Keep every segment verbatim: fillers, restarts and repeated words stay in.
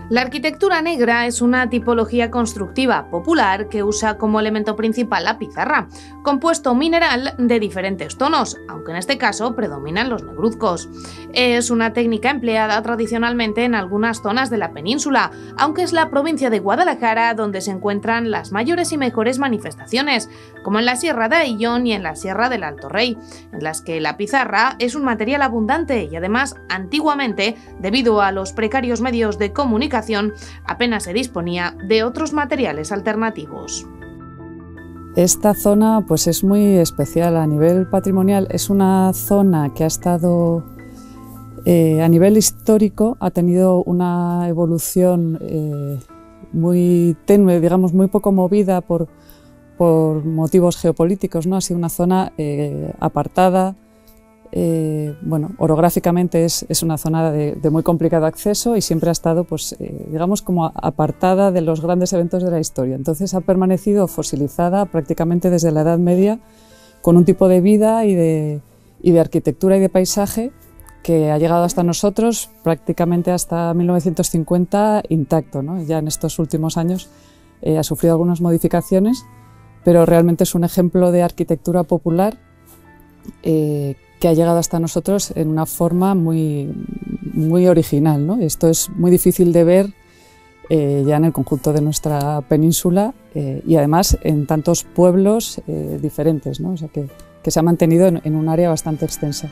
La arquitectura negra es una tipología constructiva popular que usa como elemento principal la pizarra, compuesto mineral de diferentes tonos, aunque en este caso predominan los negruzcos. Es una técnica empleada tradicionalmente en algunas zonas de la península, aunque es la provincia de Guadalajara donde se encuentran las mayores y mejores manifestaciones, como en la Sierra de Ayllón y en la Sierra del Alto Rey, en las que la pizarra es un material abundante y además antiguamente, debido a los precarios medios de comunicación, apenas se disponía de otros materiales alternativos. Esta zona pues es muy especial a nivel patrimonial, es una zona que ha estado eh, a nivel histórico, ha tenido una evolución eh, muy tenue, digamos muy poco movida por, por motivos geopolíticos, ¿no? Ha sido una zona eh, apartada. Eh, bueno, orográficamente es, es una zona de, de muy complicado acceso y siempre ha estado, pues, eh, digamos, como apartada de los grandes eventos de la historia. Entonces ha permanecido fosilizada prácticamente desde la Edad Media, con un tipo de vida y de, y de arquitectura y de paisaje que ha llegado hasta nosotros prácticamente hasta mil novecientos cincuenta intacto, ¿no? Ya en estos últimos años eh, ha sufrido algunas modificaciones, pero realmente es un ejemplo de arquitectura popular eh, que ha llegado hasta nosotros en una forma muy, muy original, ¿no? Esto es muy difícil de ver eh, ya en el conjunto de nuestra península eh, y además en tantos pueblos eh, diferentes, ¿no? O sea que, que se ha mantenido en, en un área bastante extensa.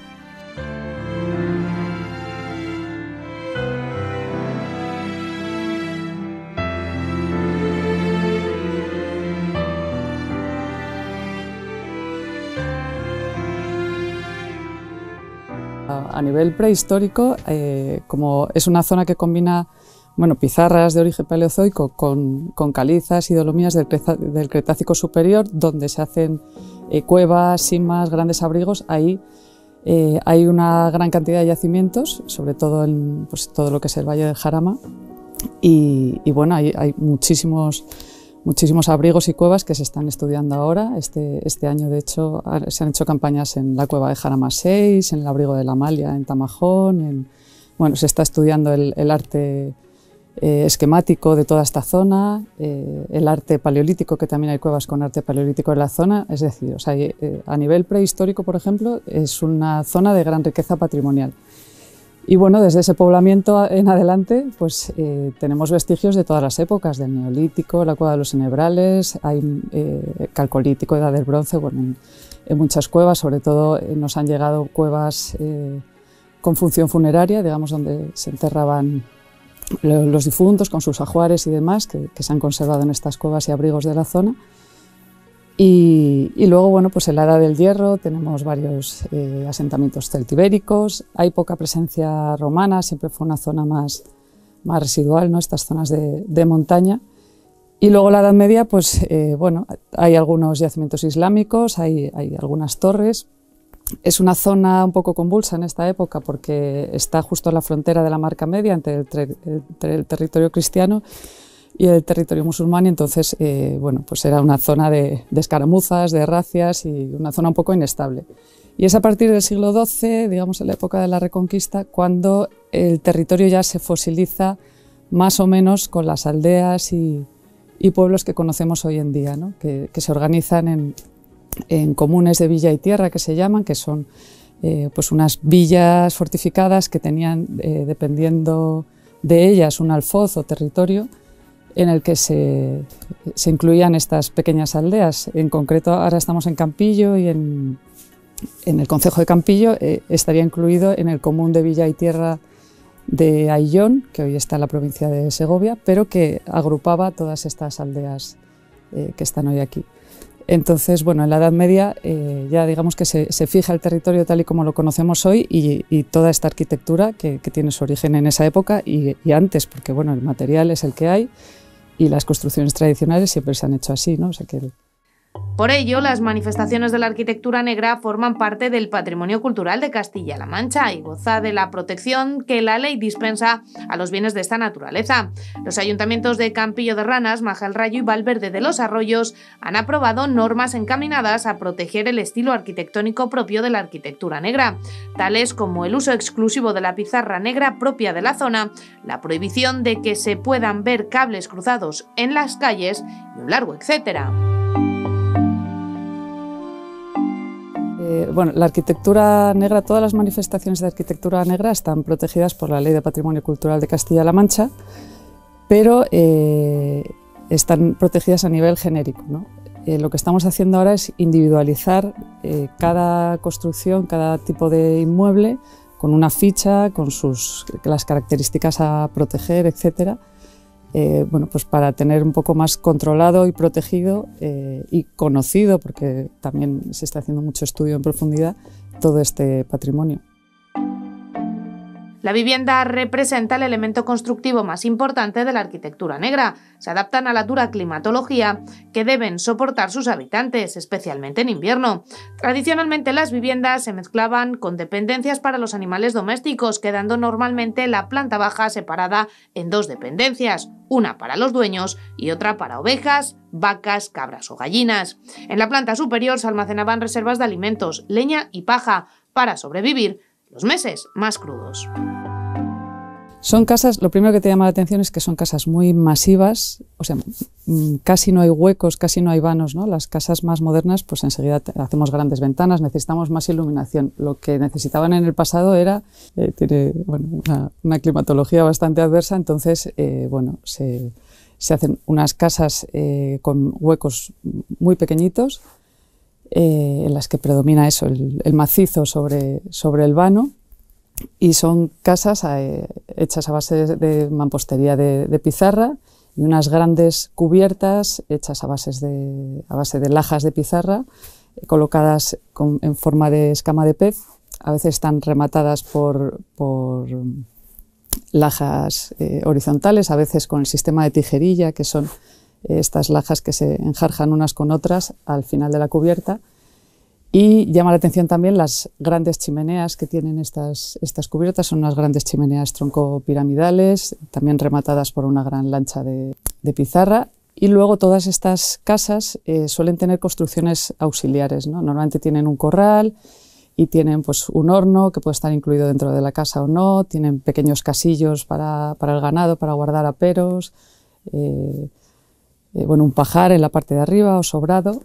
A nivel prehistórico, eh, como es una zona que combina bueno, pizarras de origen paleozoico con, con calizas y dolomías del, del Cretácico superior, donde se hacen eh, cuevas, simas, grandes abrigos, ahí eh, hay una gran cantidad de yacimientos, sobre todo en pues, todo lo que es el Valle del Jarama, y, y bueno, hay, hay muchísimos muchísimos abrigos y cuevas que se están estudiando ahora. Este, este año, de hecho, se han hecho campañas en la cueva de Jarama seis, en el abrigo de la Amalia, en Tamajón. En, bueno, se está estudiando el, el arte eh, esquemático de toda esta zona, eh, el arte paleolítico, que también hay cuevas con arte paleolítico en la zona. Es decir, o sea, eh, a nivel prehistórico, por ejemplo, es una zona de gran riqueza patrimonial. Y bueno, desde ese poblamiento en adelante, pues eh, tenemos vestigios de todas las épocas, del Neolítico, la Cueva de los Enebrales, hay eh, Calcolítico, Edad del Bronce, bueno, en, en muchas cuevas, sobre todo eh, nos han llegado cuevas eh, con función funeraria, digamos, donde se enterraban los difuntos con sus ajuares y demás, que, que se han conservado en estas cuevas y abrigos de la zona. Y, y luego, bueno, pues en la Edad del Hierro tenemos varios eh, asentamientos celtibéricos, hay poca presencia romana, siempre fue una zona más, más residual, ¿no? Estas zonas de, de montaña. Y luego la Edad Media, pues eh, bueno, hay algunos yacimientos islámicos, hay, hay algunas torres. Es una zona un poco convulsa en esta época porque está justo en la frontera de la Marca Media entre el, ter entre el territorio cristiano y el territorio musulmán, y entonces eh, bueno, pues era una zona de, de escaramuzas, de racias y una zona un poco inestable. Y es a partir del siglo doce, digamos en la época de la Reconquista, cuando el territorio ya se fosiliza más o menos con las aldeas y, y pueblos que conocemos hoy en día, ¿no? que, que se organizan en, en comunes de villa y tierra, que se llaman, que son eh, pues unas villas fortificadas que tenían, eh, dependiendo de ellas, un alfoz o territorio en el que se, se incluían estas pequeñas aldeas. En concreto, ahora estamos en Campillo y en, en el concejo de Campillo eh, estaría incluido en el común de Villa y Tierra de Ayllón, que hoy está en la provincia de Segovia, pero que agrupaba todas estas aldeas eh, que están hoy aquí. Entonces, bueno, en la Edad Media eh, ya digamos que se, se fija el territorio tal y como lo conocemos hoy y, y toda esta arquitectura que, que tiene su origen en esa época y, y antes, porque bueno, el material es el que hay y las construcciones tradicionales siempre se han hecho así, ¿no? O sea que... Por ello, las manifestaciones de la arquitectura negra forman parte del patrimonio cultural de Castilla-La Mancha y goza de la protección que la ley dispensa a los bienes de esta naturaleza. Los ayuntamientos de Campillo de Ranas, Majalrayo y Valverde de los Arroyos han aprobado normas encaminadas a proteger el estilo arquitectónico propio de la arquitectura negra, tales como el uso exclusivo de la pizarra negra propia de la zona, la prohibición de que se puedan ver cables cruzados en las calles y un largo etcétera. Eh, bueno, la arquitectura negra, todas las manifestaciones de arquitectura negra están protegidas por la Ley de Patrimonio Cultural de Castilla-La Mancha, pero eh, están protegidas a nivel genérico, ¿no? Eh, lo que estamos haciendo ahora es individualizar eh, cada construcción, cada tipo de inmueble, con una ficha, con sus, las características a proteger, etcétera. Eh, bueno, pues para tener un poco más controlado y protegido eh, y conocido, porque también se está haciendo mucho estudio en profundidad, todo este patrimonio. La vivienda representa el elemento constructivo más importante de la arquitectura negra. Se adaptan a la dura climatología que deben soportar sus habitantes, especialmente en invierno. Tradicionalmente las viviendas se mezclaban con dependencias para los animales domésticos, quedando normalmente la planta baja separada en dos dependencias, una para los dueños y otra para ovejas, vacas, cabras o gallinas. En la planta superior se almacenaban reservas de alimentos, leña y paja para sobrevivir los meses más crudos. Son casas, lo primero que te llama la atención es que son casas muy masivas, o sea, casi no hay huecos, casi no hay vanos, ¿no? Las casas más modernas, pues enseguida hacemos grandes ventanas, necesitamos más iluminación. Lo que necesitaban en el pasado era, eh, tiene bueno, una, una climatología bastante adversa, entonces, eh, bueno, se, se hacen unas casas eh, con huecos muy pequeñitos, eh, en las que predomina eso, el, el macizo sobre, sobre el vano. Y son casas eh, hechas a base de, de mampostería de, de pizarra y unas grandes cubiertas hechas a, bases de, a base de lajas de pizarra, eh, colocadas con, en forma de escama de pez. A veces están rematadas por, por lajas eh, horizontales, a veces con el sistema de tijerilla, que son eh, estas lajas que se enjarjan unas con otras al final de la cubierta. Y llama la atención también las grandes chimeneas que tienen estas, estas cubiertas, son unas grandes chimeneas troncopiramidales, también rematadas por una gran lancha de, de pizarra. Y luego todas estas casas eh, suelen tener construcciones auxiliares, ¿no? Normalmente tienen un corral y tienen pues, un horno que puede estar incluido dentro de la casa o no, tienen pequeños casillos para, para el ganado, para guardar aperos, eh, eh, bueno, un pajar en la parte de arriba o sobrado.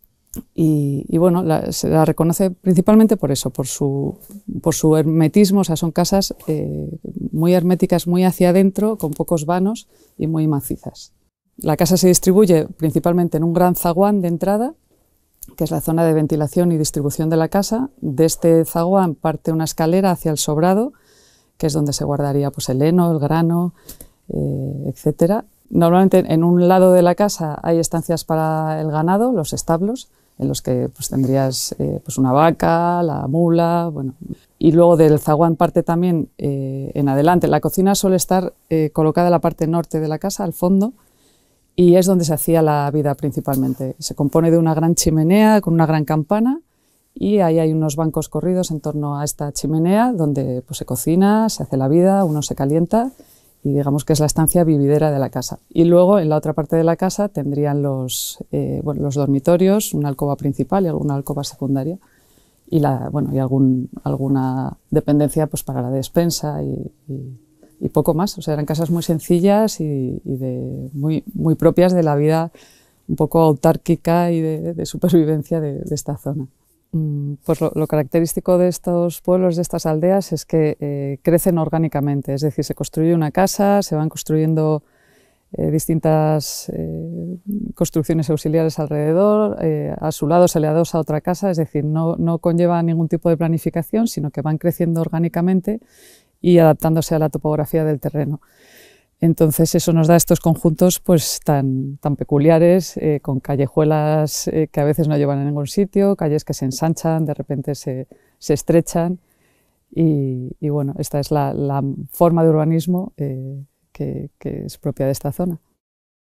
Y, y bueno, la, se la reconoce principalmente por eso, por su, por su hermetismo, o sea, son casas eh, muy herméticas, muy hacia adentro, con pocos vanos y muy macizas. La casa se distribuye principalmente en un gran zaguán de entrada, que es la zona de ventilación y distribución de la casa. De este zaguán parte una escalera hacia el sobrado, que es donde se guardaría pues, el heno, el grano, eh, etcétera. Normalmente en un lado de la casa hay estancias para el ganado, los establos, en los que pues, tendrías eh, pues una vaca, la mula, bueno. Y luego del zaguán parte también eh, en adelante. La cocina suele estar eh, colocada en la parte norte de la casa, al fondo, y es donde se hacía la vida principalmente. Se compone de una gran chimenea con una gran campana y ahí hay unos bancos corridos en torno a esta chimenea donde pues, se cocina, se hace la vida, uno se calienta y digamos que es la estancia vividera de la casa. Y luego en la otra parte de la casa tendrían los, eh, bueno, los dormitorios, una alcoba principal y alguna alcoba secundaria y, la, bueno, y algún, alguna dependencia pues, para la despensa y, y, y poco más. O sea, eran casas muy sencillas y, y de, muy, muy propias de la vida un poco autárquica y de, de supervivencia de, de esta zona. Pues lo, lo característico de estos pueblos, de estas aldeas, es que eh, crecen orgánicamente, es decir, se construye una casa, se van construyendo eh, distintas eh, construcciones auxiliares alrededor, eh, a su lado se le adosa otra casa, es decir, no, no conlleva ningún tipo de planificación, sino que van creciendo orgánicamente y adaptándose a la topografía del terreno. Entonces eso nos da estos conjuntos pues, tan, tan peculiares, eh, con callejuelas eh, que a veces no llevan a ningún sitio, calles que se ensanchan, de repente se, se estrechan y, y bueno, esta es la, la forma de urbanismo eh, que, que es propia de esta zona.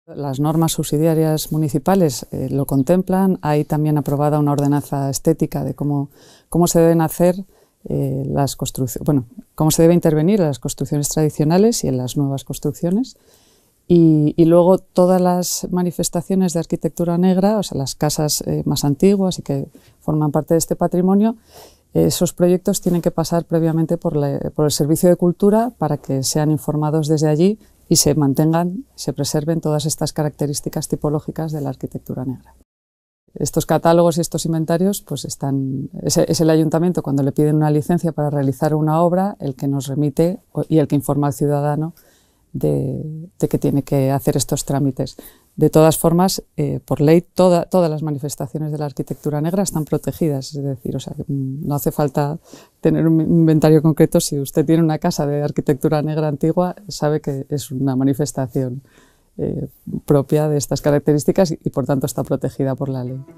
Las normas subsidiarias municipales eh, lo contemplan. Hay también aprobada una ordenanza estética de cómo, cómo se deben hacer eh, las construcciones, bueno, cómo se debe intervenir en las construcciones tradicionales y en las nuevas construcciones. Y, y luego todas las manifestaciones de arquitectura negra, o sea, las casas eh, más antiguas y que forman parte de este patrimonio, eh, esos proyectos tienen que pasar previamente por, la, por el Servicio de Cultura para que sean informados desde allí y se mantengan, se preserven todas estas características tipológicas de la arquitectura negra. Estos catálogos y estos inventarios, pues están, es, es el ayuntamiento cuando le piden una licencia para realizar una obra el que nos remite y el que informa al ciudadano de, de que tiene que hacer estos trámites. De todas formas, eh, por ley, toda, todas las manifestaciones de la arquitectura negra están protegidas, es decir, o sea, no hace falta tener un inventario concreto. Si usted tiene una casa de arquitectura negra antigua, sabe que es una manifestación eh, propia de estas características y, y por tanto está protegida por la ley.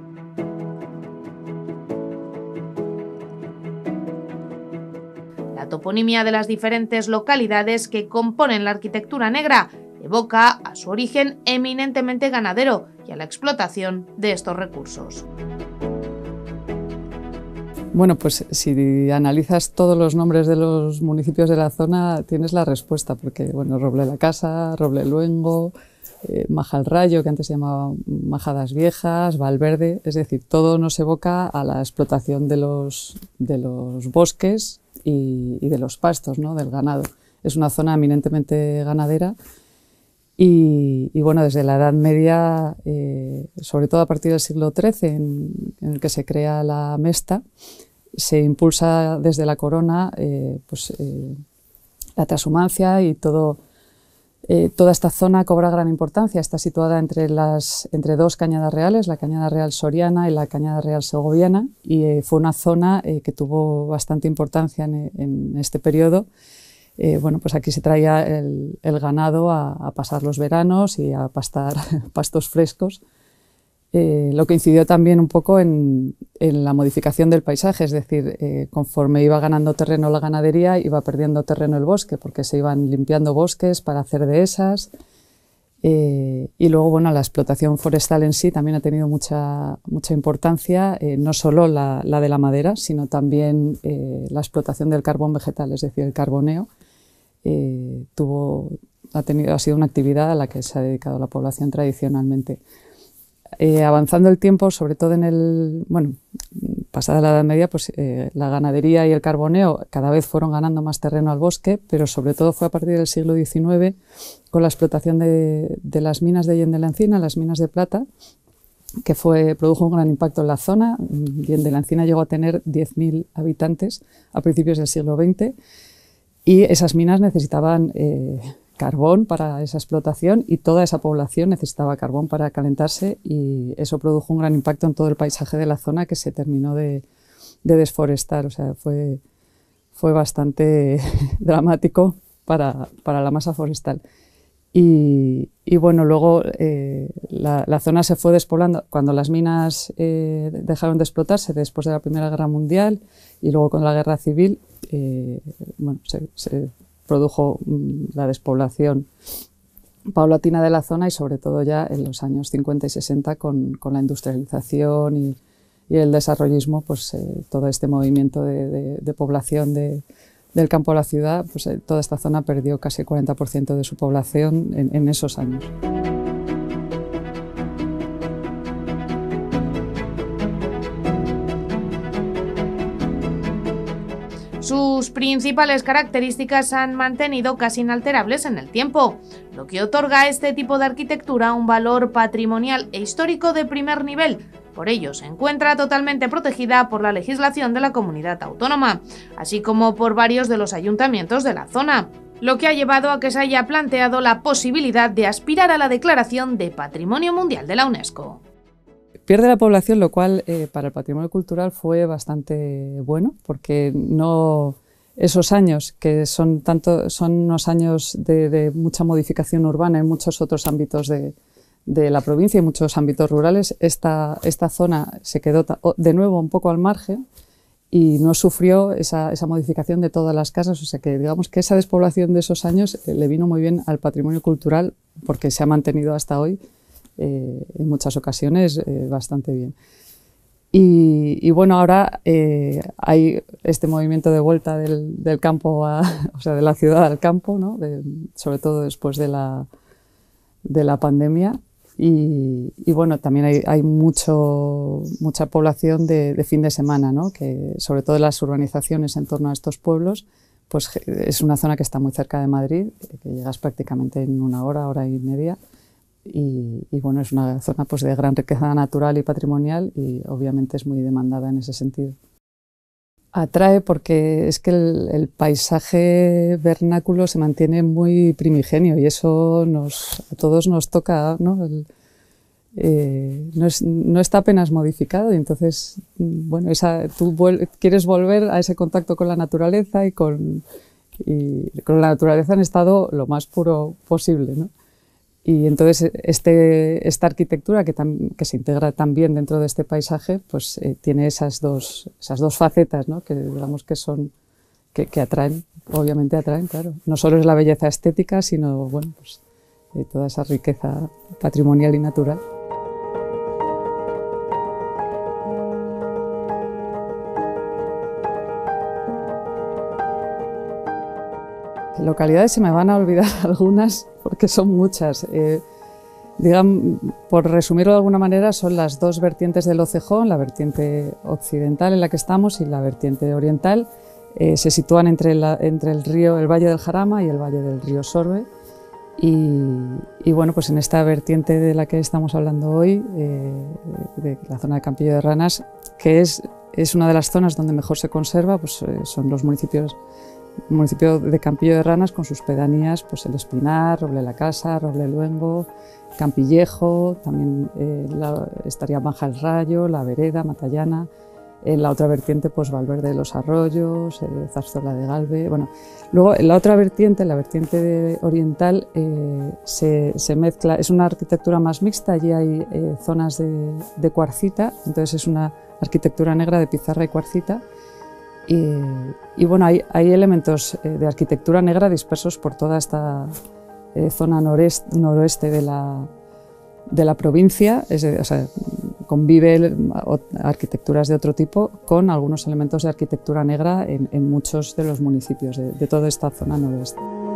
La toponimia de las diferentes localidades que componen la arquitectura negra evoca a su origen eminentemente ganadero y a la explotación de estos recursos. Bueno, pues si analizas todos los nombres de los municipios de la zona tienes la respuesta, porque bueno, Roble la Casa, Roble Luengo, eh, Majalrayo, que antes se llamaba Majadas Viejas, Valverde, es decir, todo nos evoca a la explotación de los, de los bosques y, y de los pastos, ¿no?, del ganado. Es una zona eminentemente ganadera. Y, y bueno, desde la Edad Media, eh, sobre todo a partir del siglo trece, en, en el que se crea la Mesta, se impulsa desde la corona eh, pues, eh, la trashumancia y todo, eh, toda esta zona cobra gran importancia. Está situada entre, las, entre dos cañadas reales, la cañada real soriana y la cañada real segoviana, y eh, fue una zona eh, que tuvo bastante importancia en, en este periodo. Eh, bueno, pues aquí se traía el, el ganado a, a pasar los veranos y a pastar pastos frescos, eh, lo que incidió también un poco en, en la modificación del paisaje, es decir, eh, conforme iba ganando terreno la ganadería, iba perdiendo terreno el bosque, porque se iban limpiando bosques para hacer dehesas, eh, y luego, bueno, la explotación forestal en sí también ha tenido mucha, mucha importancia, eh, no solo la, la de la madera, sino también eh, la explotación del carbón vegetal, es decir, el carboneo. Eh, tuvo, ha, tenido, ha sido una actividad a la que se ha dedicado la población tradicionalmente. Eh, avanzando el tiempo, sobre todo en el, bueno, pasada la Edad Media, pues eh, la ganadería y el carboneo cada vez fueron ganando más terreno al bosque, pero sobre todo fue a partir del siglo diecinueve con la explotación de, de las minas de Yen de la Encina, las minas de plata, que fue, produjo un gran impacto en la zona. Yen de la Encina llegó a tener diez mil habitantes a principios del siglo veinte. Y esas minas necesitaban eh, carbón para esa explotación y toda esa población necesitaba carbón para calentarse, y eso produjo un gran impacto en todo el paisaje de la zona, que se terminó de, de desforestar. O sea, fue, fue bastante dramático para, para la masa forestal. Y, y bueno, luego eh, la, la zona se fue despoblando cuando las minas eh, dejaron de explotarse después de la Primera Guerra Mundial, y luego con la Guerra Civil. Eh, bueno, se, se produjo mm, la despoblación paulatina de la zona, y sobre todo ya en los años cincuenta y sesenta con, con la industrialización y, y el desarrollismo, pues eh, todo este movimiento de, de, de población de, del campo a la ciudad, pues eh, toda esta zona perdió casi el cuarenta por ciento de su población en, en esos años. Sus principales características se han mantenido casi inalterables en el tiempo, lo que otorga a este tipo de arquitectura un valor patrimonial e histórico de primer nivel. Por ello, se encuentra totalmente protegida por la legislación de la comunidad autónoma, así como por varios de los ayuntamientos de la zona, lo que ha llevado a que se haya planteado la posibilidad de aspirar a la declaración de Patrimonio Mundial de la UNESCO. Pierde la población, lo cual eh, para el patrimonio cultural fue bastante bueno, porque no, esos años, que son, tanto, son unos años de, de mucha modificación urbana en muchos otros ámbitos de, de la provincia y muchos ámbitos rurales, esta, esta zona se quedó de nuevo un poco al margen y no sufrió esa, esa modificación de todas las casas, o sea que digamos que esa despoblación de esos años eh, le vino muy bien al patrimonio cultural porque se ha mantenido hasta hoy eh, en muchas ocasiones eh, bastante bien. Y, y bueno, ahora eh, hay este movimiento de vuelta del, del campo, a, o sea, de la ciudad al campo, ¿no? De, sobre todo después de la, de la pandemia. Y, y bueno, también hay, hay mucho, mucha población de, de fin de semana, ¿no? Que sobre todo las urbanizaciones en torno a estos pueblos, pues es una zona que está muy cerca de Madrid, que llegas prácticamente en una hora, hora y media. Y, y bueno, es una zona pues de gran riqueza natural y patrimonial y obviamente es muy demandada en ese sentido. Atrae porque es que el, el paisaje vernáculo se mantiene muy primigenio y eso nos, a todos nos toca, ¿no? El, eh, no, es, no está apenas modificado y entonces, bueno, esa, tú vuel, quieres volver a ese contacto con la naturaleza y con, y con la naturaleza en estado lo más puro posible, ¿no? Y entonces este, esta arquitectura que, tam, que se integra también dentro de este paisaje, pues eh, tiene esas dos, esas dos facetas, ¿no? Que digamos que son, que, que atraen, obviamente atraen, claro. No solo es la belleza estética, sino bueno, pues, eh, toda esa riqueza patrimonial y natural. Localidades se me van a olvidar algunas porque son muchas. Eh, digamos, por resumirlo de alguna manera, son las dos vertientes del Ocejón, la vertiente occidental en la que estamos y la vertiente oriental. Eh, se sitúan entre, la, entre el río, el Valle del Jarama y el Valle del río Sorbe. Y, y bueno, pues en esta vertiente de la que estamos hablando hoy, eh, de la zona de Campillo de Ranas, que es, es una de las zonas donde mejor se conserva, pues eh, son los municipios El municipio de Campillo de Ranas con sus pedanías, pues el Espinar, Roble la Casa, Roble Luengo, Campillejo, también eh, la, estaría Banja el Rayo, La Vereda, Matallana, en la otra vertiente pues Valverde de los Arroyos, eh, Zarzuela de Galve. Bueno, luego en la otra vertiente, la vertiente de oriental, eh, se, se mezcla, es una arquitectura más mixta, allí hay eh, zonas de, de cuarcita, entonces es una arquitectura negra de pizarra y cuarcita. Y, y bueno, hay, hay elementos eh, de arquitectura negra dispersos por toda esta eh, zona noreste, noroeste de la, de la provincia, es, o sea, convive el, o, arquitecturas de otro tipo con algunos elementos de arquitectura negra en, en muchos de los municipios de, de toda esta zona noroeste.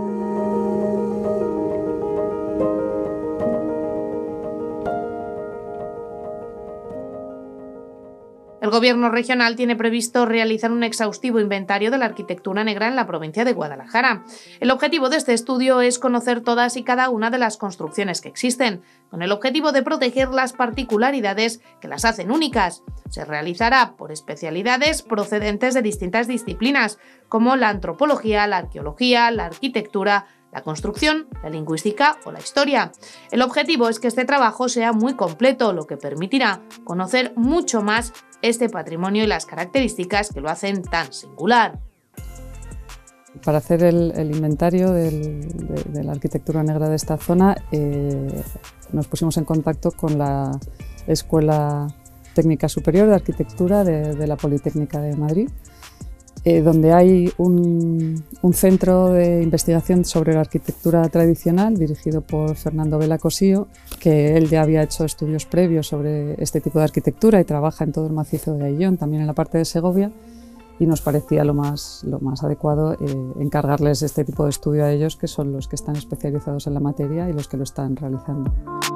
El Gobierno regional tiene previsto realizar un exhaustivo inventario de la arquitectura negra en la provincia de Guadalajara. El objetivo de este estudio es conocer todas y cada una de las construcciones que existen, con el objetivo de proteger las particularidades que las hacen únicas. Se realizará por especialidades procedentes de distintas disciplinas, como la antropología, la arqueología, la arquitectura, la construcción, la lingüística o la historia. El objetivo es que este trabajo sea muy completo, lo que permitirá conocer mucho más este patrimonio y las características que lo hacen tan singular. Para hacer el, el inventario del, de, de la arquitectura negra de esta zona, eh, nos pusimos en contacto con la Escuela Técnica Superior de Arquitectura de, de la Politécnica de Madrid, Eh, donde hay un, un centro de investigación sobre la arquitectura tradicional dirigido por Fernando Vela Cosío, que él ya había hecho estudios previos sobre este tipo de arquitectura y trabaja en todo el macizo de Ayllón, también en la parte de Segovia, y nos parecía lo más, lo más adecuado eh, encargarles este tipo de estudio a ellos, que son los que están especializados en la materia y los que lo están realizando.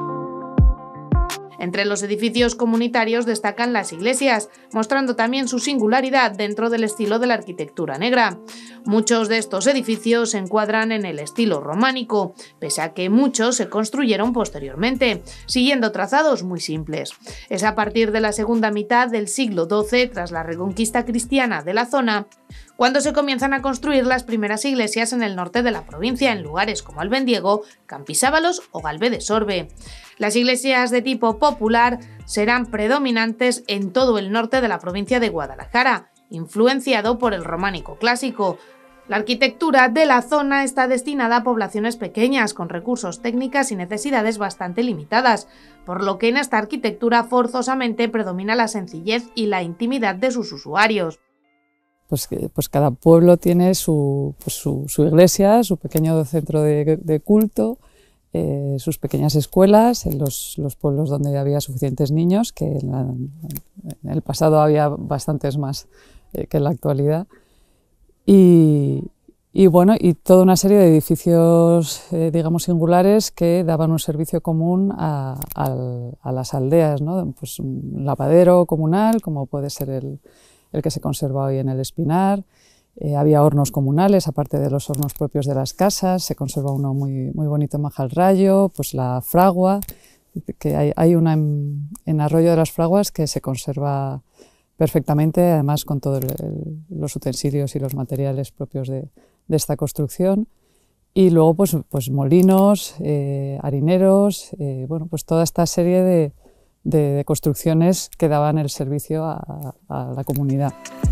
Entre los edificios comunitarios destacan las iglesias, mostrando también su singularidad dentro del estilo de la arquitectura negra. Muchos de estos edificios se encuadran en el estilo románico, pese a que muchos se construyeron posteriormente, siguiendo trazados muy simples. Es a partir de la segunda mitad del siglo doce, tras la reconquista cristiana de la zona, cuando se comienzan a construir las primeras iglesias en el norte de la provincia, en lugares como Albendiego, Campisábalos o Galve de Sorbe. Las iglesias de tipo popular serán predominantes en todo el norte de la provincia de Guadalajara, influenciado por el románico clásico. La arquitectura de la zona está destinada a poblaciones pequeñas, con recursos técnicos y necesidades bastante limitadas, por lo que en esta arquitectura forzosamente predomina la sencillez y la intimidad de sus usuarios. Pues, pues cada pueblo tiene su, pues su, su iglesia, su pequeño centro de, de culto, eh, sus pequeñas escuelas en los, los pueblos donde había suficientes niños, que en, la, en el pasado había bastantes más eh, que en la actualidad. Y, y bueno, y toda una serie de edificios, eh, digamos, singulares que daban un servicio común a, a, a las aldeas, ¿no? Pues un lavadero comunal, como puede ser el, el que se conserva hoy en el Espinar. Eh, había hornos comunales, aparte de los hornos propios de las casas, se conserva uno muy, muy bonito en Majalrayo, pues la fragua, que hay, hay una en, en Arroyo de las Fraguas que se conserva perfectamente, además con todos los utensilios y los materiales propios de, de esta construcción. Y luego pues, pues molinos, eh, harineros, eh, bueno, pues toda esta serie de, de, de construcciones que daban el servicio a, a la comunidad.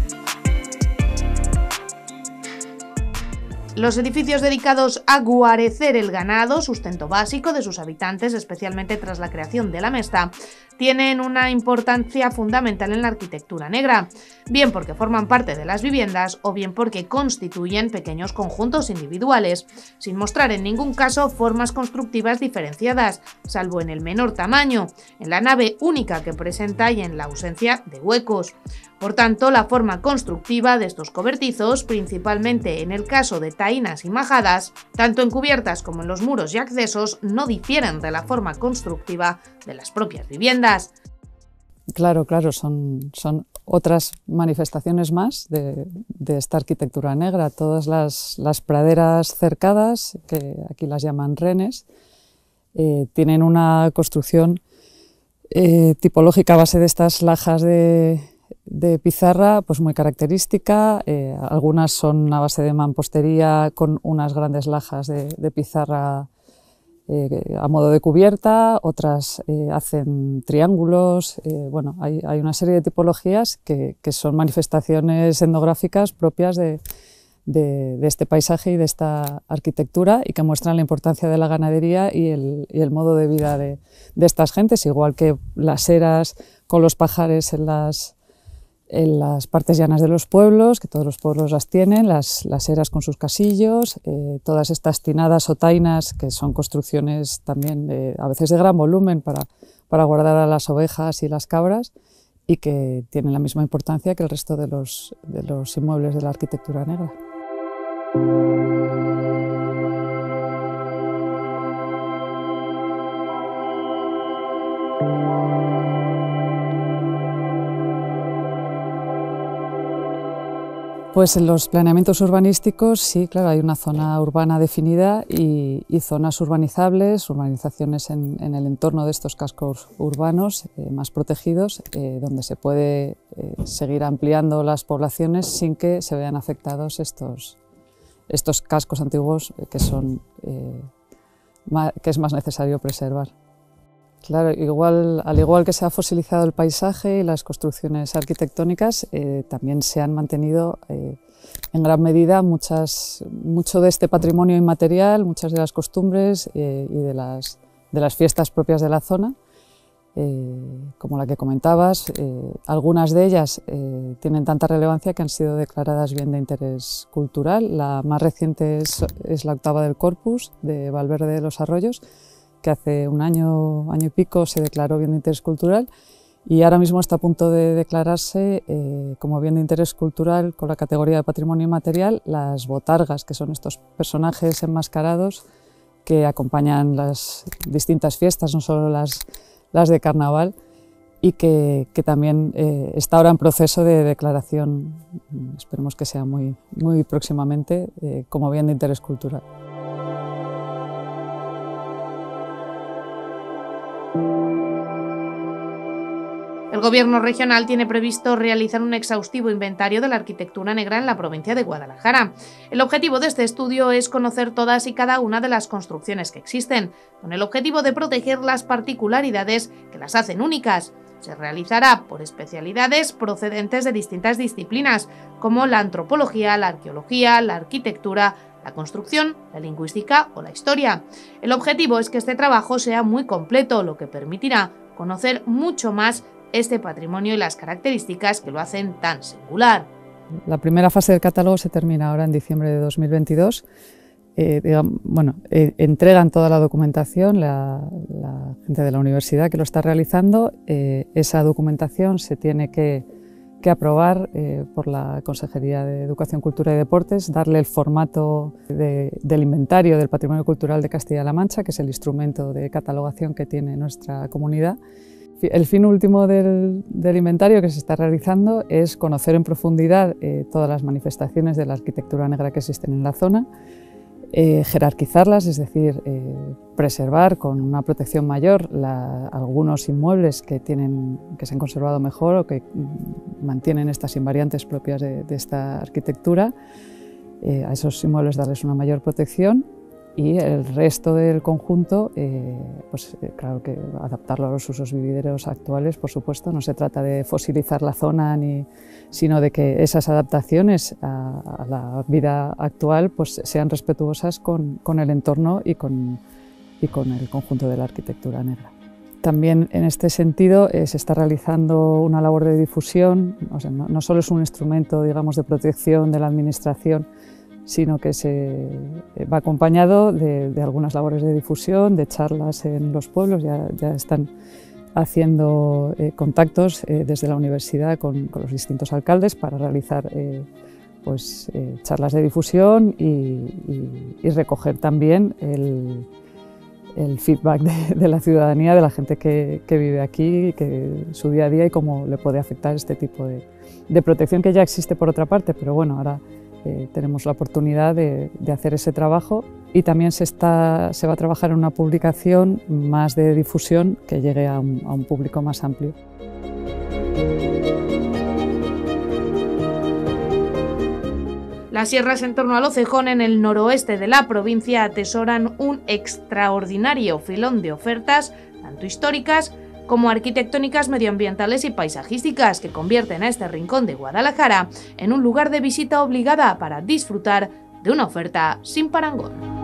Los edificios dedicados a guarecer el ganado, sustento básico de sus habitantes, especialmente tras la creación de la Mesta, tienen una importancia fundamental en la arquitectura negra, bien porque forman parte de las viviendas o bien porque constituyen pequeños conjuntos individuales, sin mostrar en ningún caso formas constructivas diferenciadas, salvo en el menor tamaño, en la nave única que presenta y en la ausencia de huecos. Por tanto, la forma constructiva de estos cobertizos, principalmente en el caso de taínas y majadas, tanto en cubiertas como en los muros y accesos, no difieren de la forma constructiva de las propias viviendas. Claro, claro, son, son otras manifestaciones más de, de esta arquitectura negra. Todas las, las praderas cercadas, que aquí las llaman renes, eh, tienen una construcción eh, tipológica a base de estas lajas de, de pizarra, pues muy característica. Eh, algunas son a base de mampostería con unas grandes lajas de, de pizarra Eh, a modo de cubierta, otras eh, hacen triángulos, eh, bueno, hay, hay una serie de tipologías que, que son manifestaciones etnográficas propias de, de, de este paisaje y de esta arquitectura y que muestran la importancia de la ganadería y el, y el modo de vida de, de estas gentes, igual que las eras con los pajares en las, en las partes llanas de los pueblos, que todos los pueblos las tienen, las, las eras con sus casillos, eh, todas estas tinadas o tainas, que son construcciones también eh, a veces de gran volumen para, para guardar a las ovejas y las cabras y que tienen la misma importancia que el resto de los, de los inmuebles de la arquitectura negra. Pues en los planeamientos urbanísticos sí, claro, hay una zona urbana definida y, y zonas urbanizables, urbanizaciones en, en el entorno de estos cascos urbanos eh, más protegidos, eh, donde se puede eh, seguir ampliando las poblaciones sin que se vean afectados estos, estos cascos antiguos que, son, eh, más, que es más necesario preservar. Claro, igual, al igual que se ha fosilizado el paisaje y las construcciones arquitectónicas, eh, también se han mantenido eh, en gran medida muchas, mucho de este patrimonio inmaterial, muchas de las costumbres eh, y de las, de las fiestas propias de la zona, eh, como la que comentabas. Eh, algunas de ellas eh, tienen tanta relevancia que han sido declaradas bien de interés cultural. La más reciente es, es la octava del Corpus, de Valverde de los Arroyos, que hace un año, año y pico se declaró bien de interés cultural y ahora mismo está a punto de declararse eh, como bien de interés cultural con la categoría de patrimonio inmaterial las botargas, que son estos personajes enmascarados que acompañan las distintas fiestas, no solo las, las de carnaval, y que, que también eh, está ahora en proceso de declaración, esperemos que sea muy, muy próximamente, eh, como bien de interés cultural. El Gobierno regional tiene previsto realizar un exhaustivo inventario de la arquitectura negra en la provincia de Guadalajara. El objetivo de este estudio es conocer todas y cada una de las construcciones que existen, con el objetivo de proteger las particularidades que las hacen únicas. Se realizará por especialidades procedentes de distintas disciplinas, como la antropología, la arqueología, la arquitectura, la construcción, la lingüística o la historia. El objetivo es que este trabajo sea muy completo, lo que permitirá conocer mucho más este patrimonio y las características que lo hacen tan singular. La primera fase del catálogo se termina ahora en diciembre de dos mil veintidós. eh, digamos, bueno, eh, entregan toda la documentación, la, la gente de la universidad que lo está realizando. Eh, esa documentación se tiene que, que aprobar eh, por la Consejería de Educación, Cultura y Deportes, darle el formato de, del inventario del Patrimonio Cultural de Castilla-La Mancha, que es el instrumento de catalogación que tiene nuestra comunidad. El fin último del, del inventario que se está realizando es conocer en profundidad eh, todas las manifestaciones de la arquitectura negra que existen en la zona, eh, jerarquizarlas, es decir, eh, preservar con una protección mayor la, algunos inmuebles que, tienen, que se han conservado mejor o que mantienen estas invariantes propias de, de esta arquitectura, eh, a esos inmuebles darles una mayor protección. Y el resto del conjunto, eh, pues eh, claro que adaptarlo a los usos vivideros actuales, por supuesto. No se trata de fosilizar la zona, ni, sino de que esas adaptaciones a, a la vida actual pues, sean respetuosas con, con el entorno y con, y con el conjunto de la arquitectura negra. También en este sentido eh, se está realizando una labor de difusión, o sea, no, no solo es un instrumento, digamos, de protección de la administración, sino que se va acompañado de, de algunas labores de difusión, de charlas en los pueblos. Ya, ya están haciendo eh, contactos eh, desde la universidad con, con los distintos alcaldes para realizar eh, pues, eh, charlas de difusión y, y, y recoger también el, el feedback de, de la ciudadanía, de la gente que, que vive aquí, que su día a día y cómo le puede afectar este tipo de, de protección que ya existe por otra parte, pero bueno, ahora Eh, tenemos la oportunidad de, de hacer ese trabajo y también se, está, se va a trabajar en una publicación más de difusión que llegue a un, a un público más amplio. Las sierras en torno al Ocejón, en el noroeste de la provincia, atesoran un extraordinario filón de ofertas, tanto históricas como arquitectónicas, medioambientales y paisajísticas, que convierten a este rincón de Guadalajara en un lugar de visita obligada para disfrutar de una oferta sin parangón.